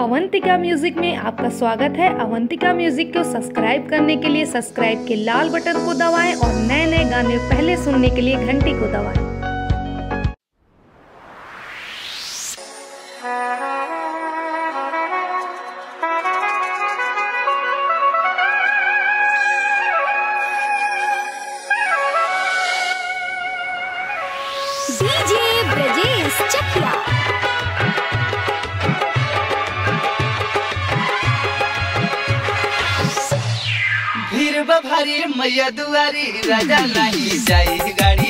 Avantika music में आपका स्वागत है। अवंतिका म्यूजिक को सब्सक्राइब करने के लिए सब्सक्राइब के लाल बटन को दबाएं और नए नए गाने पहले सुनने के लिए घंटी को दबाएं। डीजे ब्रजेश चकिया। भीड़ भारी मैया दुआरी राजा नहीं जाई गाड़ी।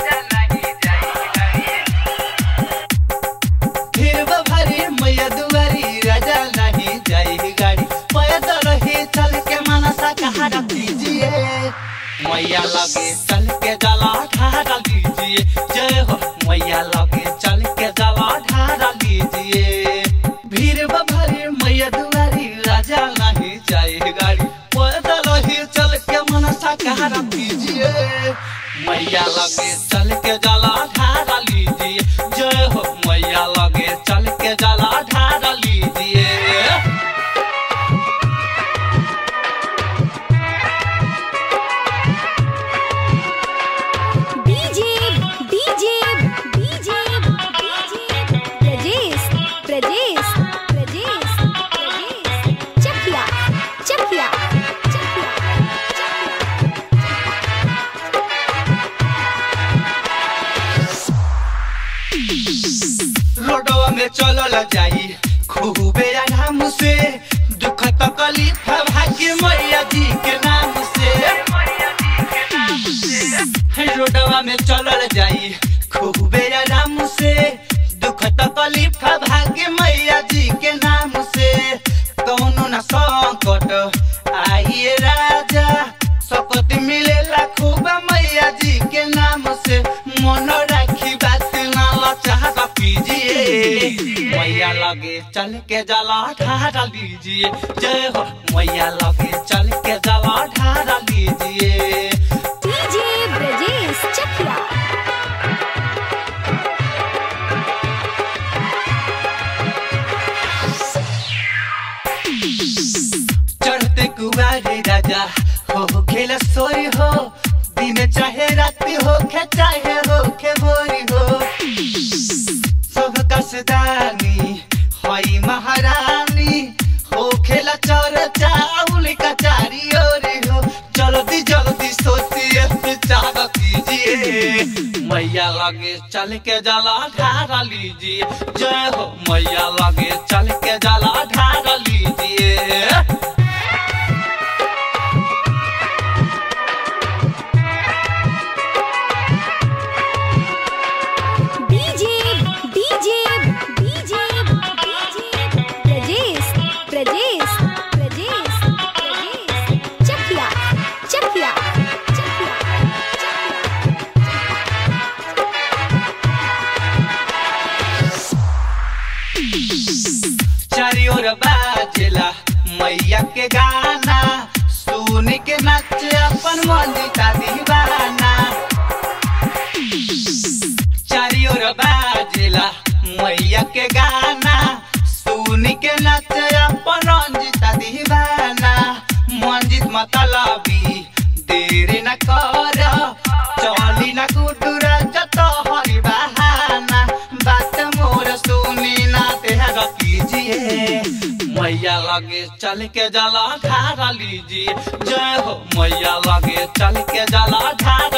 भीड़ भारी मैया दुआरी राजा नहीं जाई गाड़ी। पैदल ही चल के मनसा कहा कीजिए, मैया लगे चल के जला ढारा लीजिए। जय हो मैया लगे चल के जला ढारा लीजिए। भीड़ भारी मैया दुआरी राजा नहीं जाई गाड़ी। पैदल ही चल के मनसा कहा कीजिए, मैया लगे चल के जला ढारा लीजिए। जय हो मैया लगे चल के जला ढारा लीजिए। रोडवा में चलल जाई खूबे आराम से, दुख तकलीफ भाग्य मैया जी के नाम से। रोडवा में चलल जाई खूबे आराम से, दुख तकलीफ भाग्य मैया जी के नाम से। कौनो न संकट आइए राजा, सकत मिलेला खूब मैया जी के नाम से। मन राखी बात ना लचाह कीजिए, मैया लगे चल के जला ढारा लीजिए। जय हो मैया लगे चल के जला ढारा लीजिए। डीजे ब्रजेश चकिया। चढ़ते कुआरे राजा हो खेल सोई हो, दिन चाहे राति हो खे चाहे हो खे भोरी हो। सब कसदानी हई महारानी हो खेला चौर चाउल कचारी ओरी हो। जल्दी जल्दी सोचिए विचार कीजिए, मैया लगे चल के जला ढारा लीजिए। जय हो मैया लगे चल के जला ढारा लीजिए। चारी ओर बाजेला मैया के गाना, सुन के नाच अपन मन का दीवाना। चारी ओर बाजेला मैया के गाना, सुन के नाच अपन रंजिता दीवाना। मंजित मतलबी देरी न कर, चली न कुटुरा जत हरि बहाना। बात मोर सुनी ना तेहर कीजिए, मैया लगे चल के जला ढारा लीजिए। जय हो मैया लगे चल के जला ढारा